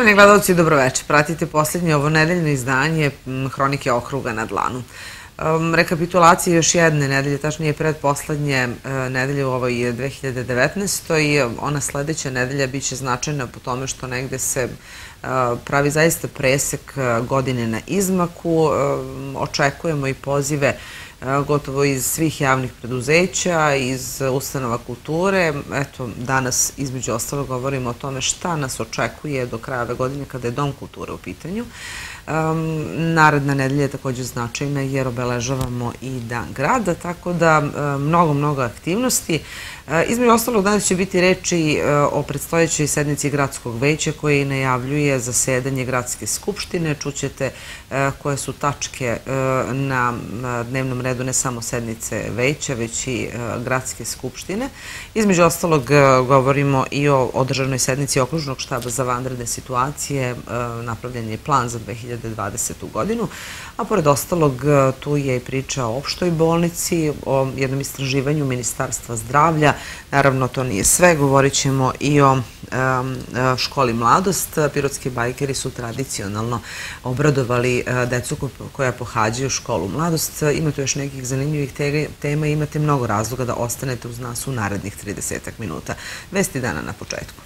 Poštovani gledalci, dobroveče. Pratite posljednje ovonedeljno izdanje Hronike okruga na dlanu. Rekapitulacija još jedne nedelje, tačnije predposlednje nedelje u ovoj 2019. I ona sledeća nedelja biće značajna po tome što negde se pravi zaista presek godine na izmaku. Očekujemo i pozive gotovo iz svih javnih preduzeća, iz ustanova kulture. Eto, danas između ostalog govorimo o tome šta nas očekuje do kraja ove godine kada je Dom kulture u pitanju. Naredna nedelja je također značajna jer obeležavamo i Dan grada, tako da mnogo aktivnosti. Između ostalog danas će biti reči o predstojećoj sednici gradskog veća koji najavljuje zasedanje gradske skupštine. Čućete koje su tačke na dnevnom redu ne samo sednice veća, već i gradske skupštine. Između ostalog govorimo i o održanoj sednici okružnog štaba za vanredne situacije. Napravljen je plan za 2020. godinu, a pored ostalog tu je i priča o opštoj bolnici, o jednom istraživanju Ministarstva zdravlja. Naravno, to nije sve, govorit ćemo i o školi Mladost. Pirotski bajkeri su tradicionalno obradovali decu koja pohađaju školu Mladost. Ima tu još nekih zanimljivih tema i imate mnogo razloga da ostanete uz nas u narednih 30 minuta. Vesti dana na početku.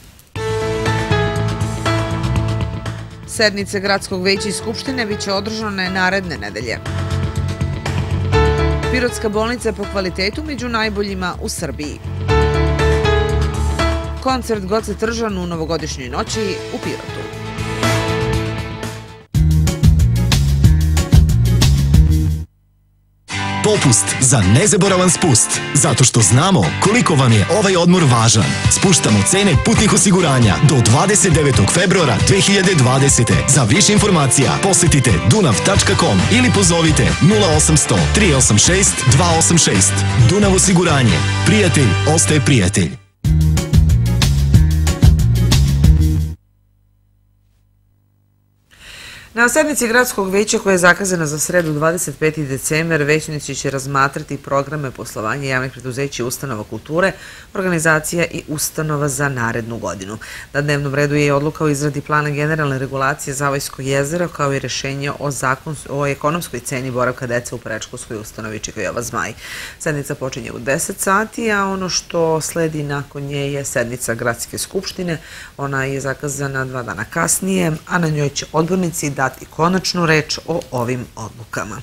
Sednice Gradskog veća i Skupštine biće održane naredne nedelje. Pirotska bolnica po kvalitetu među najboljima u Srbiji. Koncert Goce Tržan u novogodišnjoj noći u Pirotu. Popust za nezaboravan spust, zato što znamo koliko vam je ovaj odmor važan. Spuštamo cene putnih osiguranja do 29. februara 2020. Za više informacija posetite dunav.com ili pozovite 0800 386 286. Dunav osiguranje. Prijatelj ostaje prijatelj. Na sednici Gradskog veća koja je zakazana za sredu 25. decembar, većnici će razmatrati programe poslovanja javnih preduzeća i ustanova kulture, organizacija i ustanova za narednu godinu. Na dnevnom redu je i odluka o izradi plana generalne regulacije Zavojsko jezero, kao i rešenje o ekonomskoj ceni boravka dece u predškolskoj ustanovi Čikajova Zmaj. Sednica počinje u 10 sati, a ono što sledi nakon nje je sednica Gradske skupštine. Ona je zakazana 2 dana kasnije, a na njoj će odbornici dati konačnu reč o ovim odlukama.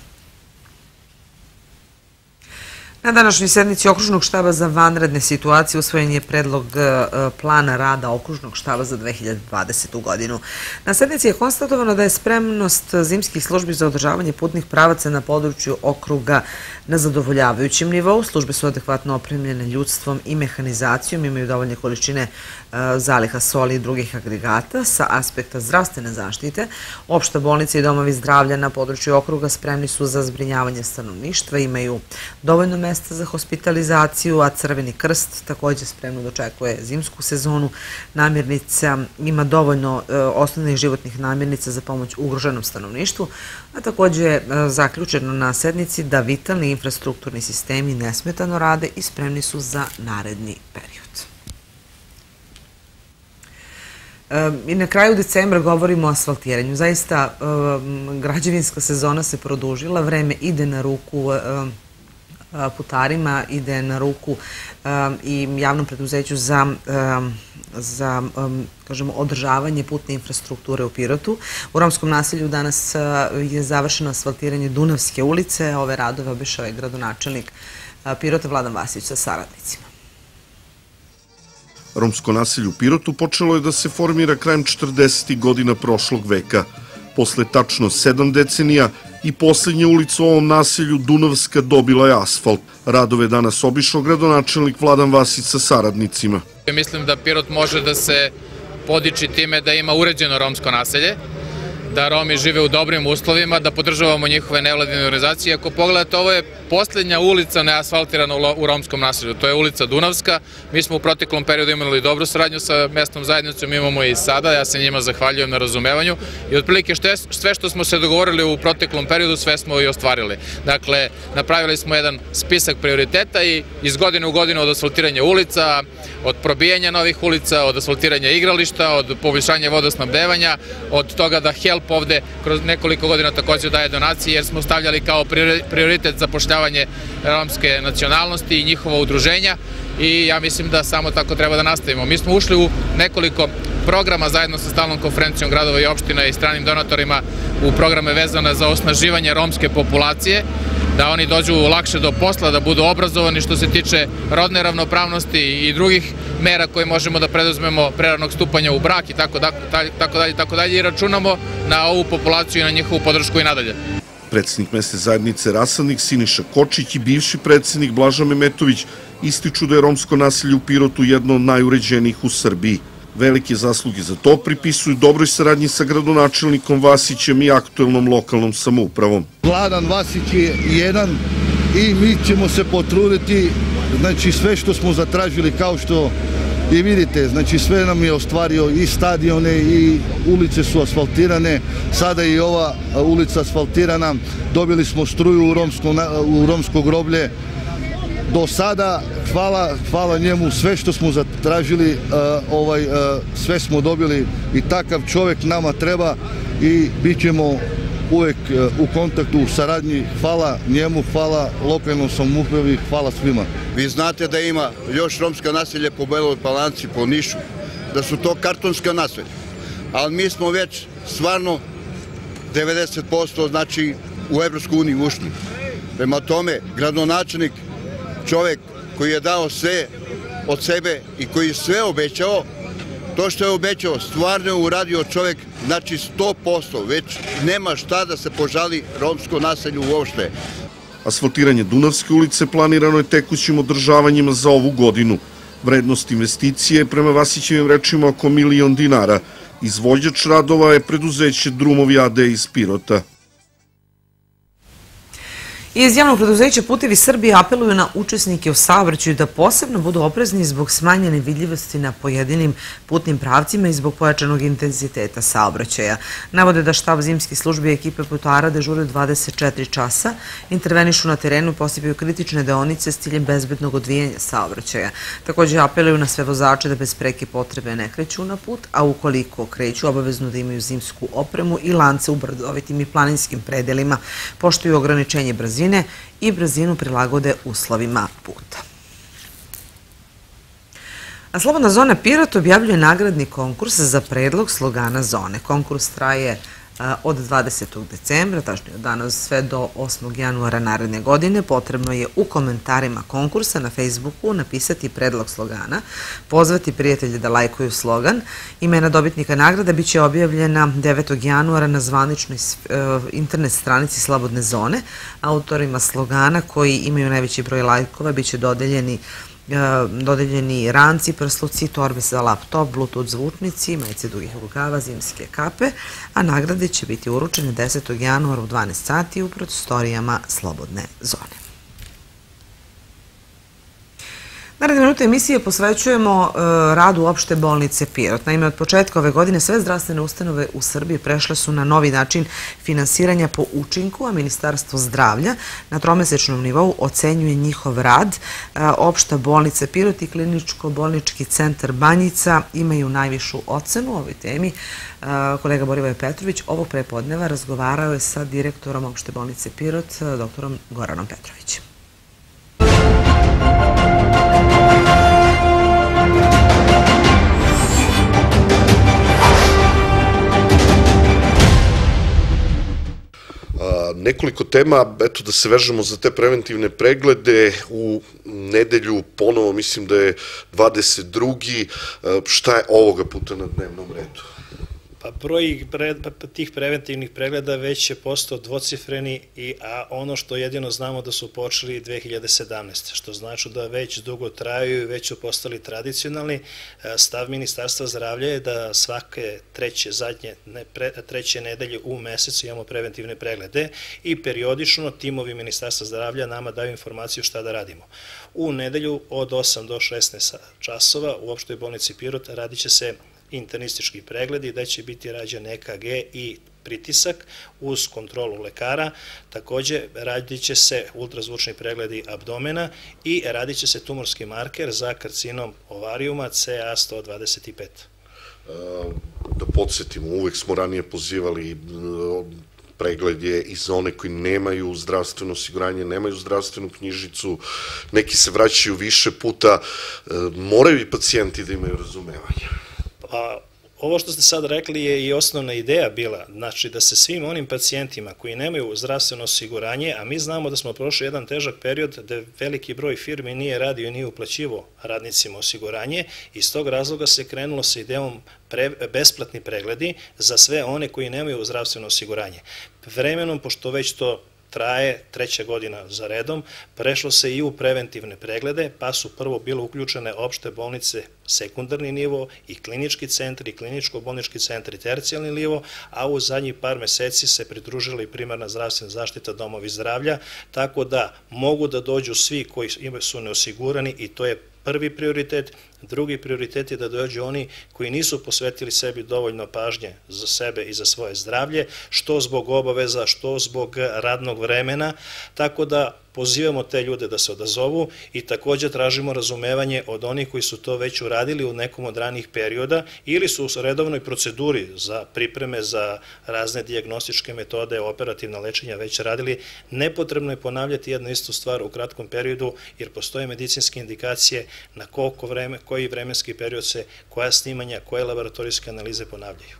Na današnjoj sednici Okružnog štaba za vanredne situacije usvojen je predlog plana rada Okružnog štaba za 2020. godinu. Na sednici je konstatovano da je spremnost zimskih službi za održavanje putnih pravaca na području okruga na zadovoljavajućem nivou. Službe su adekvatno opremljene ljudstvom i mehanizacijom, imaju dovoljne količine zaliha soli i drugih agregata. Sa aspekta zdravstvene zaštite, opšta bolnica i domovi zdravlja na području okruga spremni su za zbrinjavanje stanovništva, imaju dovoljno mesta za hospitalizaciju, a Crveni krst također spremno dočekuje zimsku sezonu. Namirnica ima dovoljno osnovnih životnih namirnica za pomoć ugroženom stanovništvu, a također je zaključeno na sednici da vitalni infrastrukturni sistemi nesmetano rade i spremni su za naredni period. I na kraju decembra govorimo o asfaltiranju. Zaista građevinska sezona se produžila, vreme ide na ruku putarima, ide na ruku i javnom preduzeću za održavanje putne infrastrukture u Pirotu. U romskom naselju danas je završeno asfaltiranje Dunavske ulice. Ove radove obišao je gradonačelnik Pirota Vladan Vasić sa saradnicima. Romsko naselje u Pirotu počelo je da se formira krajem 40. godina prošlog veka. Posle tačno 7 decenija i posljednja ulica u ovom naselju, Dunavska, dobila je asfalt. Radove danas obišao gradonačelnik Vladan Vasić sa saradnicima. Mislim da Pirot može da se podiči time da ima uređeno romsko naselje da Romi žive u dobrim uslovima, da podržavamo njihove nevladine organizacije. Ako pogledate, ovo je posljednja ulica neasfaltirana u romskom naselju, to je ulica Dunavska. Mi smo u proteklom periodu imali dobru saradnju sa mestnom zajednicom, imamo i sada, ja se njima zahvaljujem na razumevanju i otprilike sve što smo se dogovorili u proteklom periodu, sve smo i ostvarili. Dakle, napravili smo jedan spisak prioriteta i iz godine u godinu od asfaltiranja ulica, od probijanja novih ulica, od asfaltiranja igrališta, od poboljšanja vodosnabdevanja, od toga da HELP ovde kroz nekoliko godina takođe daje donacije, jer smo stavljali kao prioritet zapošljavanje romske nacionalnosti i njihova udruženja i ja mislim da samo tako treba da nastavimo. Mi smo ušli u nekoliko programa zajedno sa stalnom konferencijom gradova i opština i stranim donatorima u programe vezane za osnaživanje romske populacije, da oni dođu lakše do posla, da budu obrazovani što se tiče rodne ravnopravnosti i drugih mera koje možemo da preduzmemo pre ranog stupanja u brak i tako dalje i računamo na ovu populaciju i na njihovu podršku i nadalje. Predsednik mesne zajednice Rasadnik Siniša Kočić i bivši predsednik Blaža Memetović ističu da je romsko naselje u Pirotu jedno od najuređenijih u Srbiji. Velike zasluge za to pripisuju dobroj saradnji sa gradonačelnikom Vasićem i aktuelnom lokalnom samoupravom. Vladan Vasić je jedan i mi ćemo se potruditi, znači sve što smo zatražili kao što i vidite, znači sve nam je ostvario i stadione i ulice su asfaltirane, sada je i ova ulica asfaltirana, dobili smo struju u romsko groblje. Do sada, hvala njemu, sve što smo zatražili, sve smo dobili i takav čovjek nama treba i bit ćemo uvek u kontaktu, u saradnji. Hvala njemu, hvala lokalnom samoupravi, hvala svima. Vi znate da ima još romska naselja po Beloj Palanci, po Nišu, da su to kartonska naselja, ali mi smo već stvarno 90% znači u Evropsku uniju ušli. Prema tome, gradonačelnik, čovjek koji je dao sve od sebe i koji je sve obećao, to što je obećao stvarno je uradio čovjek, znači 100%, već nema šta da se požali romsko naselju uopšte. Asfaltiranje Dunavske ulice planirano je tekućim održavanjima za ovu godinu. Vrednost investicije je prema Vasićevim rečima oko 1 milion dinara. Izvođač radova je preduzeće Drumovi AD iz Pirota. Iz javnog preduzeća Putevi Srbije apeluju na učesnike u saobraćaju da posebno budu oprezni zbog smanjene vidljivosti na pojedinim putnim pravcima i zbog pojačanog intenziteta saobraćaja. Navode da štab zimskih službi i ekipe putara dežure 24 časa, intervenišu na terenu i posipaju kritične deonice s ciljem bezbednog odvijanja saobraćaja. Također apeluju na sve vozače da bez preke potrebe ne kreću na put, a ukoliko kreću obavezno da imaju zimsku opremu i lance u brdovitim i planinskim predelima, poštuju ograničenje brzine i brzinu prilagode uslovima puta. A Slobodna zona Pirot objavljuje nagradni konkurs za predlog slogana zone. Konkurs traje od 20. decembra, tačnije od danas sve do 8. januara naredne godine. Potrebno je u komentarima konkursa na Facebooku napisati predlog slogana, pozvati prijatelje da lajkuju slogan. Imena dobitnika nagrada biće objavljena 9. januara na zvaničnoj internet stranici Slobodne zone. Autorima slogana koji imaju najveći broj lajkova biće dodeljeni ranci, prsluci, torbe za laptop, bluetooth zvučnici, majice dugih rukava, zimske kape, a nagrade će biti uručene 10. januara u 12 sati u prostorijama Slobodne zone. Naredne minute emisije posvećujemo radu opšte bolnice Pirot. Naime, od početka ove godine sve zdravstvene ustanove u Srbiji prešle su na novi način finansiranja po učinku, a Ministarstvo zdravlja na tromesečnom nivou ocenjuje njihov rad. Opšta bolnica Pirot i kliničko-bolnički centar Banjica imaju najvišu ocenu u ovoj temi. Kolega Borivoje Petrović ovog prepodneva razgovarao je sa direktorom opšte bolnice Pirot, doktorom Goranom Petrovićem. Nekoliko tema, eto da se vežemo za te preventivne preglede. U nedelju ponovo, mislim da je 22. Šta je ovoga puta na dnevnom redu? Pa broj tih preventivnih pregleda već je postao dvocifreni, a ono što jedino znamo da su počeli 2017. Što znači da već dugo traju i već su postali tradicionalni. Stav Ministarstva zdravlja je da svake treće nedelje u mesecu imamo preventivne preglede i periodično timovi Ministarstva zdravlja nama daju informaciju šta da radimo. U nedelju od 8 do 16 časova u opštoj bolnici Pirot radit će se internistički pregledi, da će biti rađen EKG i pritisak uz kontrolu lekara. Takođe radit će se ultrazvučni pregledi abdomena i radit će se tumorski marker za karcinom ovarijuma CA125. Da podsjetimo, uvek smo ranije pozivali pregled je i za one koji nemaju zdravstveno osiguranje, nemaju zdravstvenu knjižicu, neki se vraćaju više puta, moraju i pacijenti da imaju razumevanje. Pa, ovo što ste sad rekli je i osnovna ideja bila, znači da se svim onim pacijentima koji nemaju zdravstveno osiguranje, a mi znamo da smo prošli jedan težak period da veliki broj firmi nije radio i nije uplaćivo radnicima osiguranje, iz tog razloga se krenulo sa idejom besplatni pregledi za sve one koji nemaju zdravstveno osiguranje. Vremenom, pošto već to traje 3. godina za redom, prešlo se i u preventivne preglede, pa su prvo bile uključene opšte bolnice sekundarni nivo i klinički centri, kliničko-bolnički centri tercijalni nivo, a u zadnjih par meseci se pridružila i primarna zdravstvena zaštita, domovi zdravlja, tako da mogu da dođu svi koji su neosigurani i to je prvi prioritet. Drugi prioritet je da dođu oni koji nisu posvetili sebi dovoljno pažnje za sebe i za svoje zdravlje, što zbog obaveza, što zbog radnog vremena, tako da pozivamo te ljude da se odazovu i takođe tražimo razumevanje od onih koji su to već uradili u nekom od ranih perioda ili su u redovnoj proceduri za pripreme za razne dijagnostičke metode, operativna lečenja već radili. Nepotrebno je ponavljati jednu istu stvar u kratkom periodu jer postoje medicinske indikacije na koliko vreme, koji vremenski period se, koja snimanja, koje laboratorijske analize ponavljaju.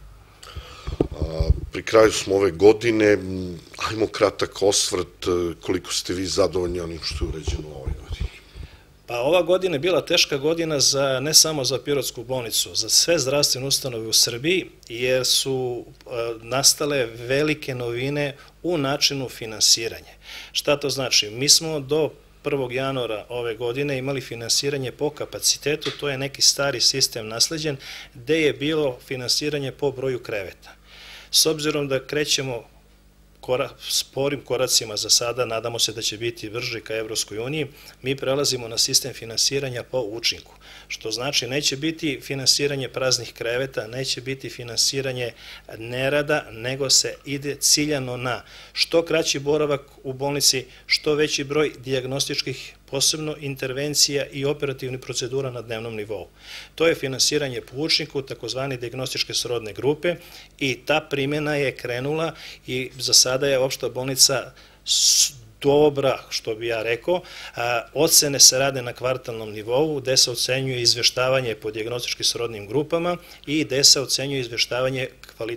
Pri kraju smo ove godine, ajmo kratak osvrt, koliko ste vi zadovoljni onim što je urađeno u ovoj godini? Pa ova godina je bila teška godina ne samo za Pirotsku bolnicu, za sve zdravstvene ustanove u Srbiji, jer su nastale velike novine u načinu finansiranja. Šta to znači? Mi smo do 1. januara ove godine imali finansiranje po kapacitetu, to je neki stari sistem nasleđen, gde je bilo finansiranje po broju kreveta. S obzirom da krećemo sporim koracima za sada, nadamo se da će biti brži ka Evropskoj uniji, mi prelazimo na sistem finansiranja po učinku, što znači neće biti finansiranje praznih kreveta, neće biti finansiranje nerada, nego se ide ciljano na što kraći boravak u bolnici, što veći broj dijagnostičkih posebno intervencija i operativnih procedura na dnevnom nivou. To je finansiranje po učniku, takozvani dijagnostičke srodne grupe i ta primjena je krenula i za sada je opšta bolnica dobra, što bi ja rekao. Ocene se rade na kvartalnom nivou, gde se ocenjuje izveštavanje po dijagnostički srodnim grupama i gde se ocenjuje izveštavanje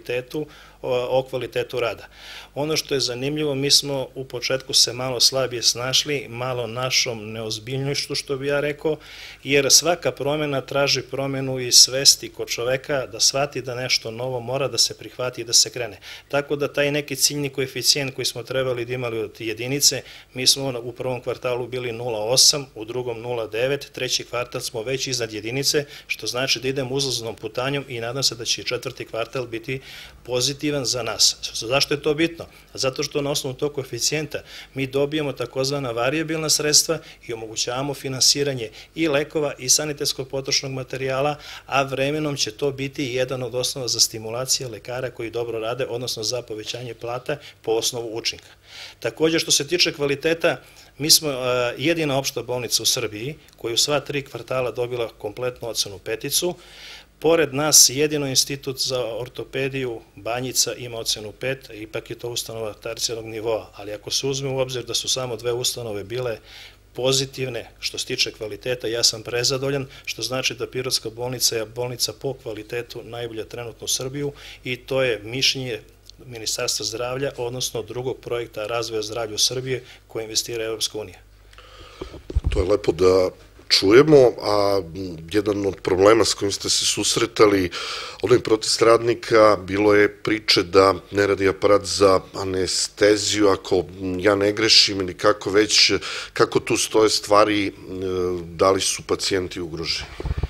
o kvalitetu rada. Ono što je zanimljivo, mi smo u početku se malo slabije snašli, malo našom neozbiljnošću, što bi ja rekao, jer svaka promjena traži promjenu i svesti kod čoveka da shvati da nešto novo mora da se prihvati i da se krene. Tako da taj neki ciljni koeficijent koji smo trebali da imali od jedinice, mi smo u prvom kvartalu bili 0,8, u drugom 0,9, treći kvartal smo već iznad jedinice, što znači da idemo uzlaznom putanjom i nadam se da će i četvrti kvartal biti pozitivan za nas. Zašto je to bitno? Zato što na osnovu tog koeficijenta mi dobijemo takozvana varijabilna sredstva i omogućavamo finansiranje i lekova i sanitetskog potrošnog materijala, a vremenom će to biti jedan od osnova za stimulacije lekara koji dobro rade, odnosno za povećanje plata po osnovu učinka. Također, što se tiče kvaliteta, mi smo jedina opšta bolnica u Srbiji koja u sva 3 kvartala dobila kompletnu ocenu 5. Pored nas, jedino institut za ortopediju Banjica ima ocenu 5, ipak je to ustanova tercijarnog nivoa, ali ako se uzme u obzir da su samo 2 ustanove bile pozitivne što se tiče kvaliteta, ja sam prezadovoljan, što znači da Pirotska bolnica je bolnica po kvalitetu najbolja trenutno u Srbiju i to je mišljenje Ministarstva zdravlja, odnosno drugog projekta razvoja zdravlja u Srbije koje investira Evropska unija. To je lepo da čujemo, a jedan od problema s kojim ste se susretali, onaj protest radnika, bilo je priče da ne radi aparat za anesteziju, ako ja ne grešim ili kako već, kako tu stoje stvari, da li su pacijenti ugroženi?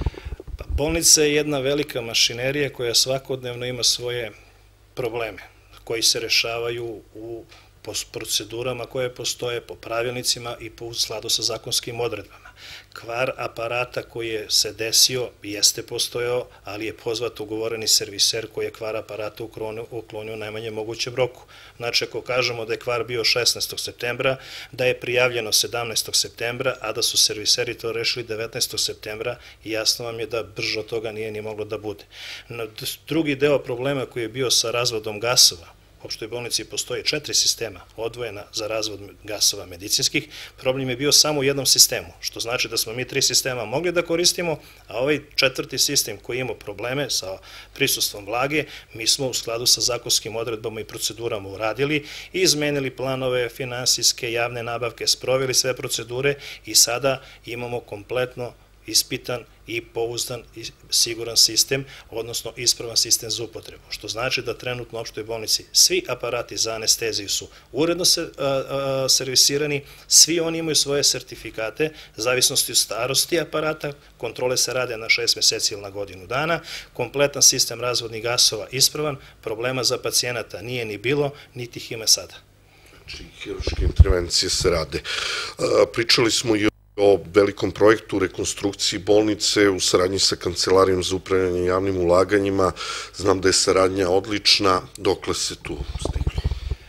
Bolnica je jedna velika mašinerija koja svakodnevno ima svoje probleme koji se rešavaju u procedurama koje postoje, po pravilnicima i po skladu sa zakonskim odredbama. Kvar aparata koji se desio jeste postojao, ali je pozvat ugovoreni serviser koji je kvar aparata uklonio u najmanje mogućem roku. Znači, ako kažemo da je kvar bio 16. septembra, da je prijavljeno 17. septembra, a da su serviseri to rešili 19. septembra, jasno vam je da brže od toga nije ni moglo da bude. Drugi deo problema koji je bio sa razvodom gasova, u opštoj bolnici postoje 4 sistema odvojena za razvod gasova medicinskih. Problem je bio samo u jednom sistemu, što znači da smo mi 3 sistema mogli da koristimo, a ovaj 4. sistem koji ima probleme sa prisustvom vlage, mi smo u skladu sa zakonskim odredbama i procedurama uradili i izmenili planove, finansijske, javne nabavke, sproveli sve procedure i sada imamo kompletno ispitan i pouzdan i siguran sistem, odnosno ispravan sistem za upotrebu. Što znači da trenutno u opštoj bolnici svi aparati za anesteziju su uredno servisirani, svi oni imaju svoje sertifikate, zavisnosti od starosti aparata, kontrole se rade na 6 meseci ili na godinu dana, kompletan sistem razvodnih gasova ispravan, problema za pacijenata nije ni bilo, niti ih ima sada. Znači, hirurške intervencije se rade. Pričali smo i o velikom projektu rekonstrukciji bolnice u saradnji sa Kancelarijom za upravljanje javnim ulaganjima. Znam da je saradnja odlična. Dokle se tu stiglo?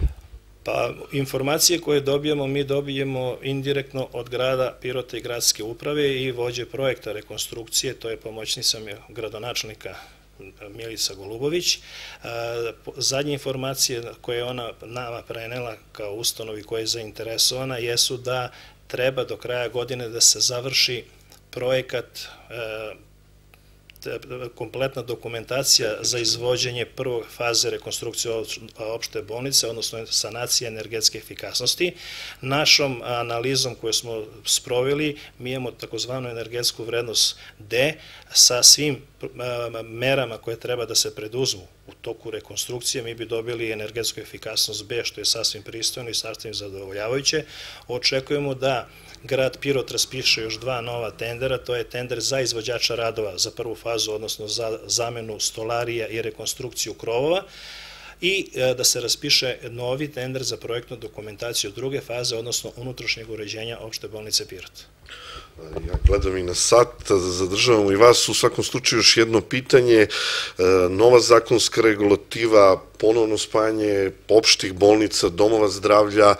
Pa, informacije koje dobijamo, mi dobijemo indirektno od grada Pirota i gradske uprave i vođe projekta rekonstrukcije, to je pomoćnica gradonačelnika Milica Golubović. Zadnje informacije koje je ona nama prenela kao ustanovi koja je zainteresovana jesu da treba do kraja godine da se završi projekat, kompletna dokumentacija za izvođenje prve faze rekonstrukcije opšte bolnice, odnosno sanacije energetske efikasnosti. Našom analizom koju smo sproveli, mi imamo takozvanu energetsku vrednost D sa svim merama koje treba da se preduzmu u toku rekonstrukcije. Mi bi dobili energetsku efikasnost B, što je sasvim pristojno i sasvim zadovoljavajuće. Očekujemo da grad Pirot raspiše još 2 nova tendera, to je tender za izvođača radova za prvu fazu, odnosno za zamenu stolarija i rekonstrukciju krovova, i da se raspiše novi tender za projektnu dokumentaciju druge faze, odnosno unutrašnjeg uređenja opšte bolnice Pirot. Ja gledam i na sat, zadržavamo i vas. U svakom slučaju još jedno pitanje, nova zakonska regulativa, ponovno spajanje opštih bolnica, domova zdravlja,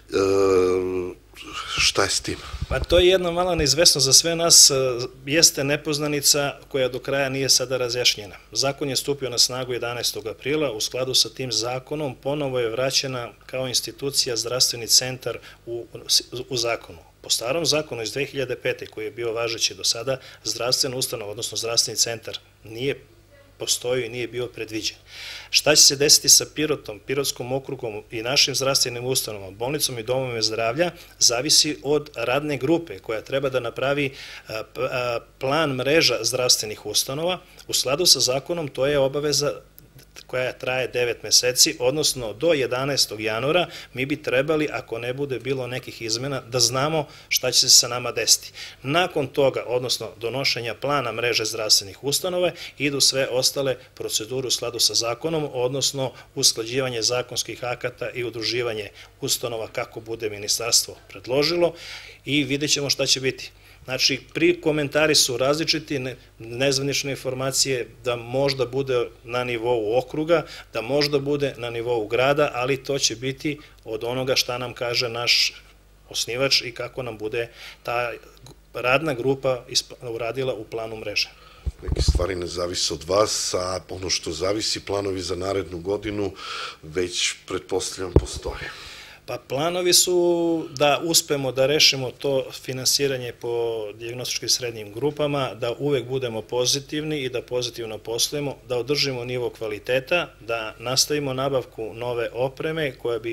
šta je s tim? Pa to je jedna mala neizvesnost za sve nas, jeste nepoznanica koja do kraja nije sada razjašnjena. Zakon je stupio na snagu 11. aprila, u skladu sa tim zakonom ponovo je vraćena kao institucija zdravstveni centar u zakonu. Po starom zakonu iz 2005. koji je bio važeći do sada, zdravstvena ustanova, odnosno zdravstveni centar, nije postoji i nije bio predviđen. Šta će se desiti sa Pirotom, Pirotskom okrugom i našim zdravstvenim ustanovama, bolnicom i domovima zdravlja, zavisi od radne grupe koja treba da napravi plan mreža zdravstvenih ustanova. U skladu sa zakonom to je obaveza koja traje 9 meseci, odnosno do 11. januara mi bi trebali, ako ne bude bilo nekih izmena, da znamo šta će se sa nama desiti. Nakon toga, odnosno donošenja plana mreže zdravstvenih ustanova, idu sve ostale procedure u skladu sa zakonom, odnosno usklađivanje zakonskih akata i udruživanje ustanova kako bude ministarstvo predložilo i vidjet ćemo šta će biti. Znači, komentari su različiti, nezvanične informacije da možda bude na nivou okruga, da možda bude na nivou grada, ali to će biti od onoga šta nam kaže naš osnivač i kako nam bude ta radna grupa uradila u planu mreže. Neke stvari ne zavise od vas, a ono što zavisi, planovi za narednu godinu, već pretpostavljam postoje. Pa planovi su da uspemo da rešimo to finansiranje po dijagnostičkim srednjim grupama, da uvek budemo pozitivni i da pozitivno poslujemo, da održimo nivo kvaliteta, da nastavimo nabavku nove opreme koja bi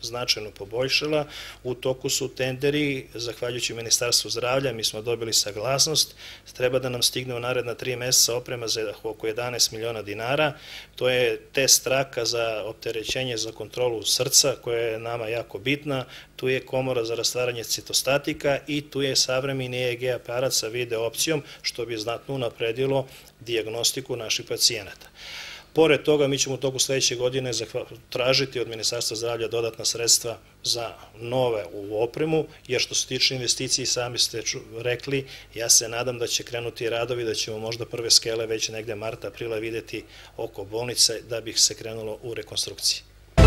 značajno poboljšala. U toku su tenderi, zahvaljujući Ministarstvu zdravlja, mi smo dobili saglasnost, treba da nam stigne u naredna 3 meseca oprema za oko 11 miliona dinara. To je test traka za opterećenje za kontrolu srca, koja je nama jako bitna. Tu je komora za rastvaranje citostatika i tu je savremeni EEG aparat sa video opcijom, što bi znatno unapredilo dijagnostiku naših pacijenata. Pored toga, mi ćemo u toku sledeće godine tražiti od Ministarstva zdravlja dodatna sredstva za nove opremu, jer što se tiče investiciji, sami ste rekli, ja se nadam da će krenuti radovi, da ćemo možda prve skele već negde marta, aprila videti oko bolnice, da bi se krenulo u rekonstrukciji.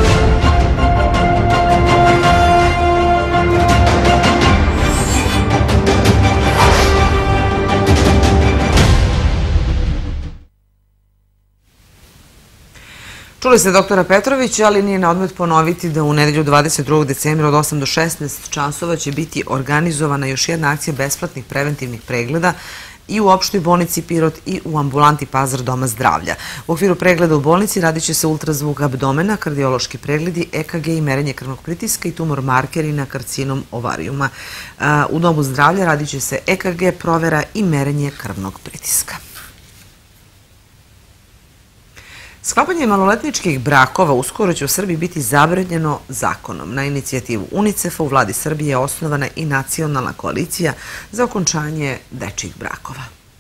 Čuli ste doktora Petrovića, ali nije na odmet ponoviti da u nedelju 22. decembra od 8 do 16 časova će biti organizovana još jedna akcija besplatnih preventivnih pregleda i u opštoj bolnici Pirot i u ambulanti Pazar doma zdravlja. U okviru pregleda u bolnici radit će se ultrazvuk abdomena, kardiološki pregledi, EKG i merenje krvnog pritiska i tumor markeri na karcinom ovarijuma. U domu zdravlja radit će se EKG, provera i merenje krvnog pritiska. Sklapanje maloletničkih brakova uskoro će u Srbiji biti zabranjeno zakonom. Na inicijativu UNICEF-a u vladi Srbije je osnovana i nacionalna koalicija za okončanje dečijih brakova.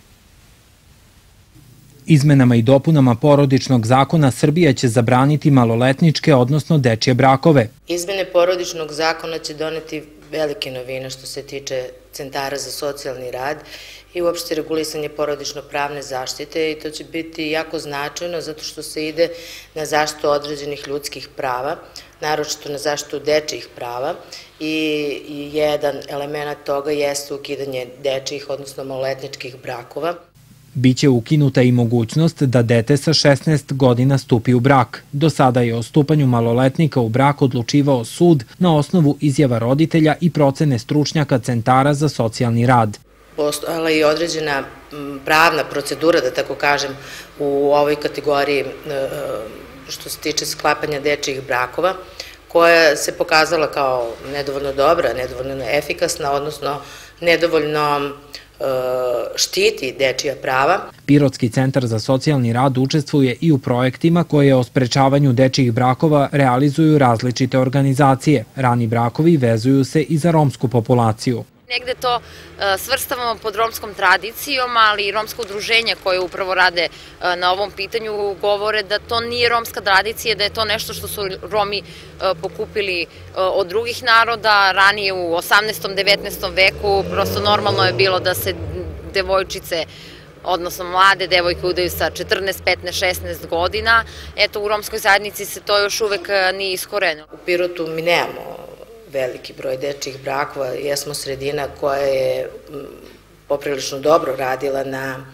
Izmenama i dopunama porodičnog zakona Srbija će zabraniti maloletničke, odnosno dečije brakove. Izmene porodičnog zakona će doneti velike novine što se tiče centara za socijalni rad i uopšte regulisanje porodično-pravne zaštite, i to će biti jako značajno zato što se ide na zaštitu određenih ljudskih prava, naročito na zaštitu dečijih prava, i jedan element toga jeste ukidanje dečijih, odnosno maloletničkih brakova. Biće ukinuta i mogućnost da dete sa 16 godina stupi u brak. Do sada je o stupanju maloletnika u brak odlučivao sud na osnovu izjava roditelja i procene stručnjaka centara za socijalni rad. Postojala je i određena pravna procedura, da tako kažem, u ovoj kategoriji što se tiče sklapanja dečijih brakova, koja se pokazala kao nedovoljno dobra, nedovoljno efikasna, odnosno nedovoljno štiti dečija prava. Pirotski centar za socijalni rad učestvuje i u projektima koje o sprečavanju dečijih brakova realizuju različite organizacije. Rani brakovi vezuju se i za romsku populaciju. Negde to svrstavamo pod romskom tradicijom, ali i romsko udruženje koje upravo rade na ovom pitanju govore da to nije romska tradicija, da je to nešto što su Romi pokupili od drugih naroda. Ranije u 18. 19. veku prosto normalno je bilo da se devojčice, odnosno mlade devojke, udaju sa 14, 15, 16 godina. Eto, u romskoj zajednici se to još uvek nije iskorenilo. U Pirotu mi nemamo veliki broj dečijih brakova. Jesmo sredina koja je poprilično dobro radila na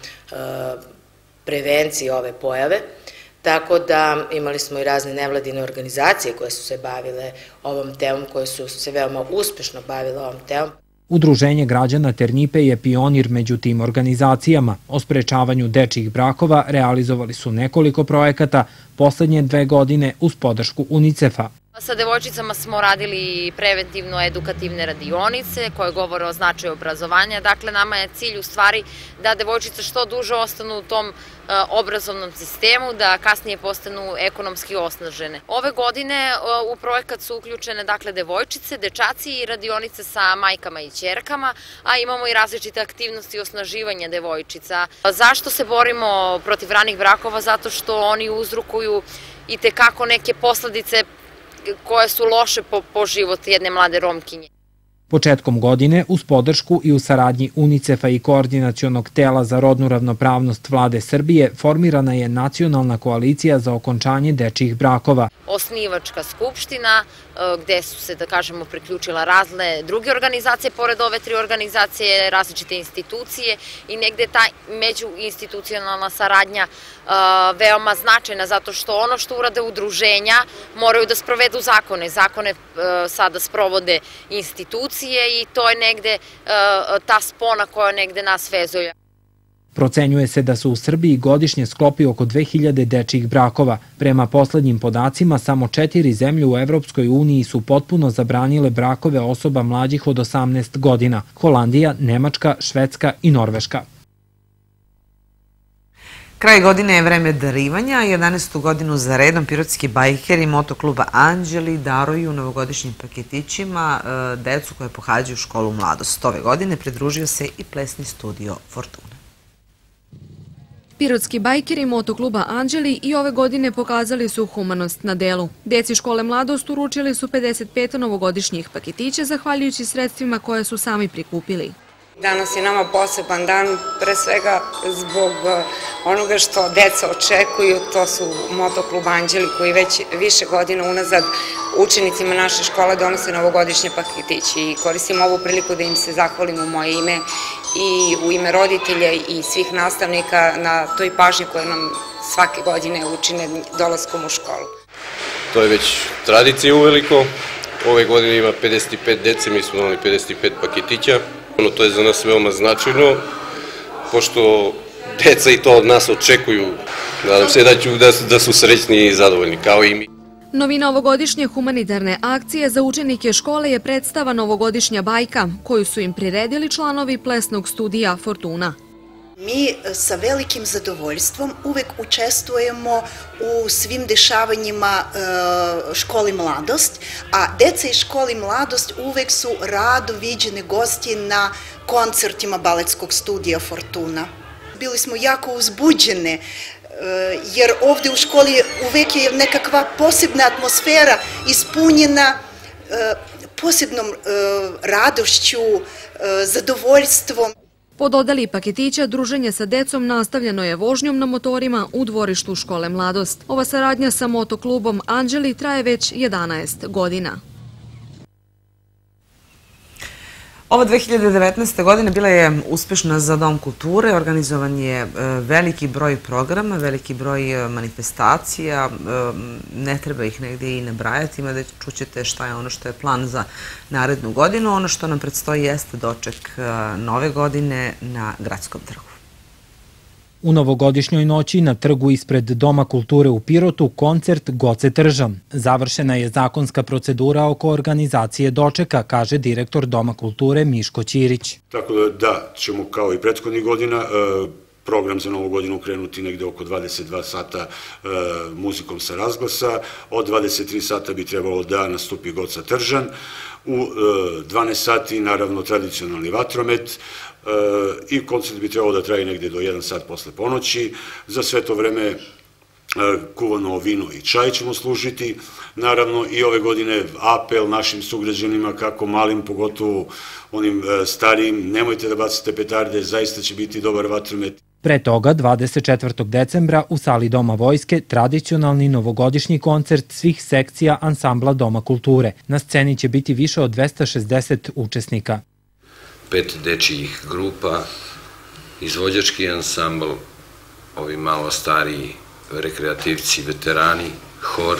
prevenciji ove pojave, tako da imali smo i razne nevladine organizacije koje su se bavile ovom temom, koje su se veoma uspešno bavile ovom temom. Udruženje građana Ternipe je pionir među tim organizacijama. O sprečavanju dečijih brakova realizovali su nekoliko projekata poslednje 2 godine uz podršku UNICEF-a. Sa devojčicama smo radili preventivno-edukativne radionice koje govore o značaju obrazovanja. Dakle, nama je cilj u stvari da devojčice što duže ostanu u tom obrazovnom sistemu, da kasnije postanu ekonomski osnažene. Ove godine u projekat su uključene devojčice, dečaci i radionice sa majkama i ćerkama, a imamo i različite aktivnosti osnaživanja devojčica. Zašto se borimo protiv ranih brakova? Zato što oni uzrokuju i tekako neke posledice koje su loše po život jedne mlade Romkinje. Početkom godine, uz podršku i u saradnji UNICEF-a i Koordinacionog tela za rodnu ravnopravnost vlade Srbije, formirana je nacionalna koalicija za okončanje dečijih brakova. Osnivačka skupština, gde su se, da kažemo, priključila razne druge organizacije, pored ove 3 organizacije, različite institucije, i negde ta međuinstitucionalna saradnja veoma značajna, zato što ono što urade udruženja moraju da sprovedu zakone. Zakone sada sprovode institucije i to je negde ta spona koja negde nas vezuje. Procenjuje se da se u Srbiji godišnje sklopi oko 2000 dečijih brakova. Prema poslednjim podacima, samo 4 zemlje u Evropskoj uniji su potpuno zabranile brakove osoba mlađih od 18 godina: Holandija, Nemačka, Švedska i Norveška. Kraj godine je vreme darivanja. 11. godinu za redom pirotski bajkeri motokluba Anđeli daruju novogodišnjim paketićima decu koje pohađaju školu Mladost. Ove godine pridružio se i plesni studio Fortuna. Pirotski bajkeri motokluba Anđeli i ove godine pokazali su humanost na delu. Deci škole Mladost uručili su 55 novogodišnjih paketića zahvaljujući sredstvima koje su sami prikupili. Danas je nama poseban dan, pre svega zbog onoga što deca očekuju, to su motoklub Anđeli koji već više godina unazad učenicima naše škole donose novogodišnje paketiće i koristim ovu priliku da im se zahvalim u moje ime i u ime roditelja i svih nastavnika na toj pažnji koju nam svake godine učine dolaskom u školu. To je već tradicija uveliko, ove godine ima 55 dece, mi smo donali 55 paketića. To je za nas veoma značajno, pošto deca i to od nas očekuju. Nadam se da su srećni i zadovoljni, kao i mi. Novina ovogodišnje humanitarne akcije za učenike škole je predstava Novogodišnja bajka, koju su im priredili članovi plesnog studija Fortuna. Mi sa velikim zadovoljstvom uvek učestvujemo u svim dešavanjima školi Mladost, a deca iz školi Mladost uvek su rado viđene gosti na koncertima baletskog studija Fortuna. Bili smo jako uzbuđene, jer ovde u školi uvek je nekakva posebna atmosfera ispunjena posebnom radošću, zadovoljstvom. Po dodali paketića, druženje sa decom nastavljeno je vožnjom na motorima u dvorištu škole Mladost. Ova saradnja sa motoklubom Anđeli traje već 11 godina. Ova 2019. godina bila je uspešna za Dom kulture. Organizovan je veliki broj programa, veliki broj manifestacija. Ne treba ih negdje i nabrajati, ima da čućete šta je ono što je plan za narednu godinu. Ono što nam predstoji jeste doček nove godine na Gradskom trgu. U novogodišnjoj noći na trgu ispred Doma kulture u Pirotu koncert Goce Tržan. Završena je zakonska procedura oko organizacije dočeka, kaže direktor Doma kulture Miško Ćirić. Tako da ćemo kao i prethodnih godina program za novu godinu krenuti negde oko 22 sata muzikom sa razglasa. Od 23 sata bi trebalo da nastupi Goca Tržan. U 12 sati naravno tradicionalni vatromet, i koncert bi trebalo da traje negde do 1 sat posle ponoći. Za sve to vreme kuvano vino i čaj ćemo služiti. Naravno i ove godine apel našim sugrađanima, kako malim, pogotovo onim starijim, nemojte da bacite petarde, zaista će biti dobar vatromet. Pre toga, 24. decembra u sali Doma vojske, tradicionalni novogodišnji koncert svih sekcija ansambla Doma kulture. Na sceni će biti više od 260 učesnika. 5 dečijih grupa, izvođački ansambl, ovi malo stariji rekreativci, veterani, hor,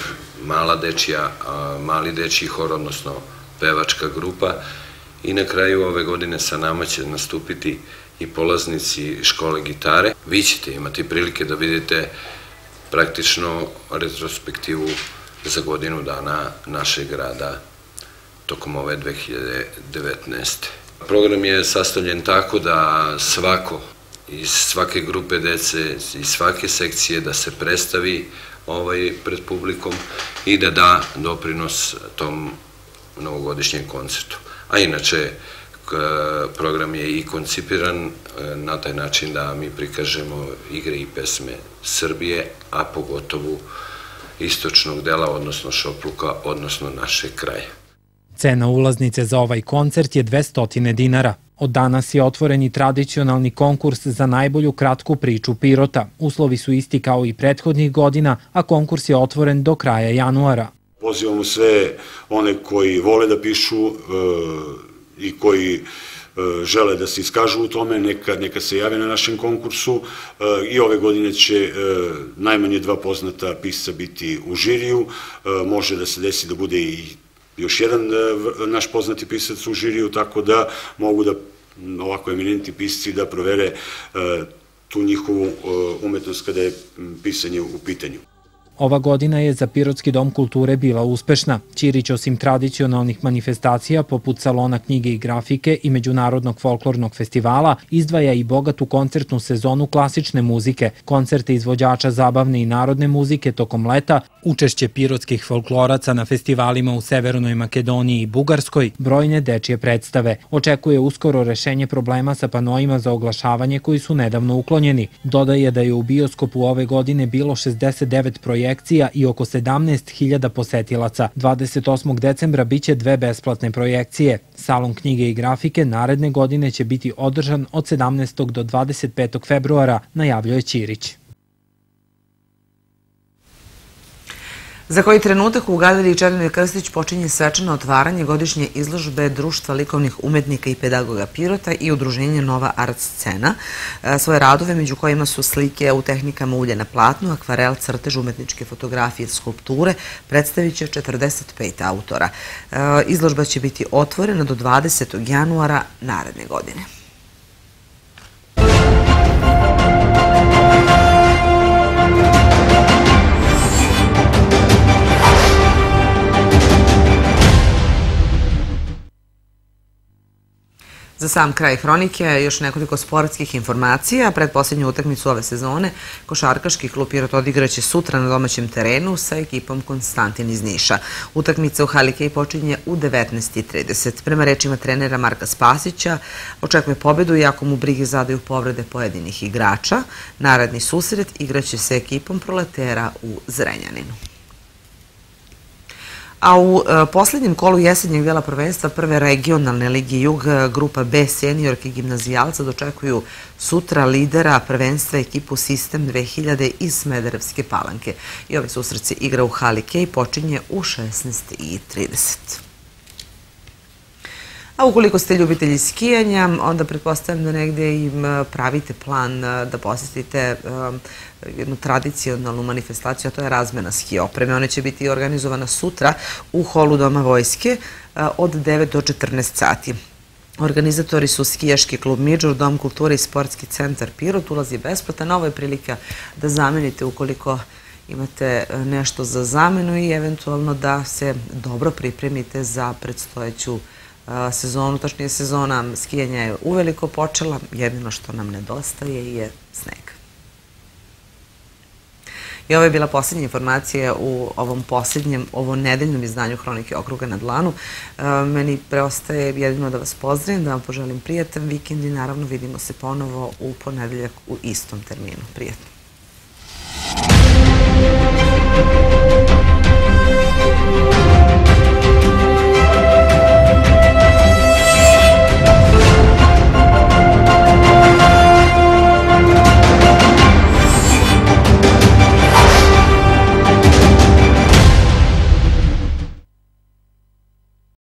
mali dečiji hor, odnosno pevačka grupa, i na kraju ove godine sa nama će nastupiti i polaznici škole gitare. Vi ćete imati prilike da vidite praktično retrospektivu za godinu dana našeg grada tokom ove 2019. Program je sastavljen tako da svako iz svake grupe dece, iz svake sekcije da se predstavi pred publikom i da da doprinos tom novogodišnjem koncertu. A inače, program je i koncipiran na taj način da mi prikažemo igre i pesme Srbije, a pogotovo istočnog dela, odnosno Šopluka, odnosno našeg kraja. Cena ulaznice za ovaj koncert je 200 dinara. Od danas je otvoren i tradicionalni konkurs za najbolju kratku priču Pirota. Uslovi su isti kao i prethodnih godina, a konkurs je otvoren do kraja januara. Pozivamo sve one koji vole da pišu i koji žele da se iskažu u tome, neka se jave na našem konkursu. I ove godine će najmanje 2 poznata pisca biti u žiriju. Može da se desi da bude i još jedan naš poznati pisac u žiriju, tako da mogu da ovako eminentni pisci da provere tu njihovu umetnost kada je pisanje u pitanju. Ova godina je za Pirotski dom kulture bila uspešna. Ćirić osim tradicionalnih manifestacija poput salona knjige i grafike i Međunarodnog folklornog festivala izdvaja i bogatu koncertnu sezonu klasične muzike, koncerte izvođača zabavne i narodne muzike tokom leta, učešće pirotskih folkloraca na festivalima u Severnoj Makedoniji i Bugarskoj, brojne dečije predstave. Očekuje uskoro rešenje problema sa panoima za oglašavanje koji su nedavno uklonjeni. Dodaje da je u bioskopu ove godine bilo 69 projekcija i oko 17.000 posetilaca. 28. decembra biće 2 besplatne projekcije. Salon knjige i grafike naredne godine će biti održan od 17. do 25. februara, najavljuje Ćirić. Za koji trenutak u galeriji Červenoj Krstić počinje svečano otvaranje godišnje izložbe Društva likovnih umetnika i pedagoga Pirota i udruženja Nova art scena. Svoje radove, među kojima su slike u tehnikama ulje na platnu, akvarel, crtež, umetničke fotografije, skulpture, predstavit će 45 autora. Izložba će biti otvorena do 20. januara naredne godine. Za sam kraj hronike još nekoliko sportskih informacija. Pred posljednju utakmicu ove sezone košarkaški klub Pirot odigraće sutra na domaćem terenu sa ekipom Konstantin iz Niša. Utakmica u Hali Kej počinje u 19:30. Prema rečima trenera Marka Spasića, očekuje pobedu iako mu brige zadaju povrede pojedinih igrača. Naredni susret igraće se ekipom Proletera u Zrenjaninu. A u posljednjem kolu jesenjeg dela prvenstva prve regionalne ligi Jug, grupa B seniorke gimnazijalca dočekuju sutra lidera prvenstva ekipu Sistem 2000 iz Smederevske Palanke. I ovaj susret se igra u Hali Kej, počinje u 16:30. A ukoliko ste ljubitelji skijanja, onda pretpostavljam da negde im pravite plan da posjetite jednu tradicionalnu manifestaciju, a to je razmena ski opreme. Ona će biti organizovana sutra u holu Doma vojske od 9 do 14 sati. Organizatori su skijaški klub Midžur, Dom kulture i sportski centar Pirot. Ulaz je besplatan. Ovo je prilika da zamenite ukoliko imate nešto za zamenu i eventualno da se dobro pripremite za predstojeću sezonu, tačnije sezona skijanja je uveliko počela, jedino što nam nedostaje je sneg. I ovo je bila posljednja informacija u ovom posljednjem, nedeljnom izdanju Hronike okruga na dlanu. Meni preostaje jedino da vas pozdravim, da vam poželim prijatan vikend i naravno vidimo se ponovo u ponedeljak u istom terminu. Prijatno.